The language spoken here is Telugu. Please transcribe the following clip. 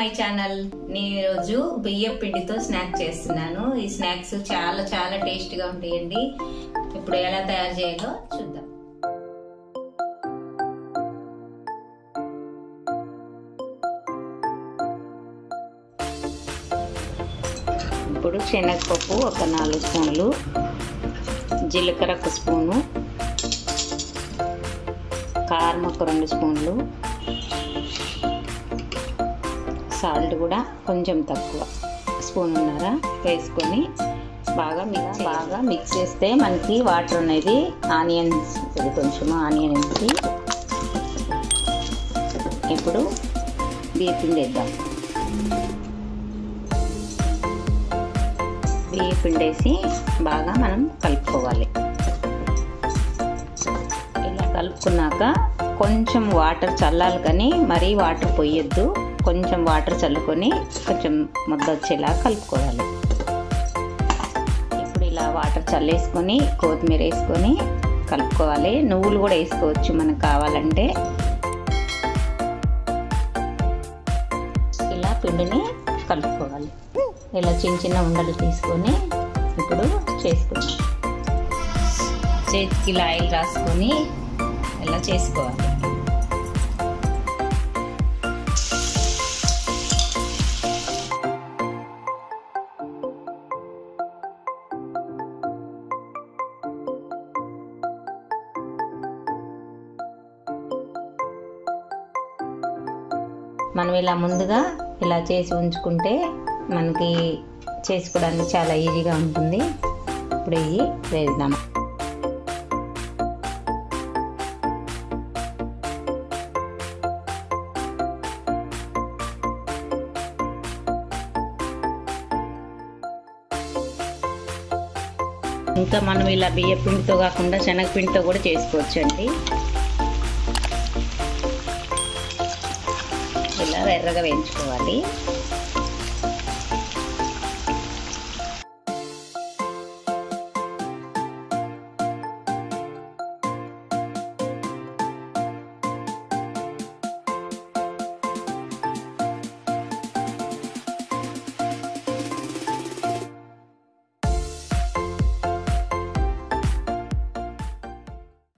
My channel. నేను ఈరోజు బియ్యం పిండితో స్నాక్ చేస్తున్నాను. ఈ స్నాక్స్ చాలా చాలా టేస్టీగా ఉంటాయండి. ఇప్పుడు ఎలా తయారు చేయాలో చూద్దాం. ఇప్పుడు శనగపప్పు ఒక 4 స్పూన్లు, జీలకర్ర 1 స్పూను, కారం ఒక 2 స్పూన్లు, సాల్ట్ కూడా కొంచెం తక్కువ 1.5 స్పూన్ వేసుకొని బాగా మిక్స్ చేస్తే మనకి వాటర్ అనేది ఆనియన్స్ కొంచెం ఆనియన్ వేసి ఇప్పుడు బియ్యం పిండి వేద్దాం. బియ్యం పిండి వేసి బాగా మనం కలుపుకోవాలి. ఇలా కలుపుకున్నాక కొంచెం వాటర్ చల్లాలి, కానీ మరీ వాటర్ పోయొద్దు. కొంచెం వాటర్ చల్లుకొని కొంచెం ముద్ద వచ్చేలా కలుపుకోవాలి. ఇప్పుడు ఇలా వాటర్ చల్లేసుకొని కొత్తిమీర వేసుకొని కలుపుకోవాలి. నువ్వులు కూడా వేసుకోవచ్చు మనకు కావాలంటే. ఇలా పిండిని కలుపుకోవాలి. ఇలా చిన్న చిన్న ఉండలు తీసుకొని ఇప్పుడు చేసుకుందాం. చేతికి ఇలా ఆయిల్ రాసుకొని ఇలా చేసుకోవాలి. మనం ఇలా ముందుగా ఇలా చేసి ఉంచుకుంటే మనకి చేసుకోవడానికి చాలా ఈజీగా ఉంటుంది. ఇప్పుడు ఇవి వేద్దాం. ఇంకా మనం ఇలా బియ్య పిండితో కాకుండా శనగపిండితో కూడా చేసుకోవచ్చు అండి. ఇలా ఎర్రగా వేయించుకోవాలి.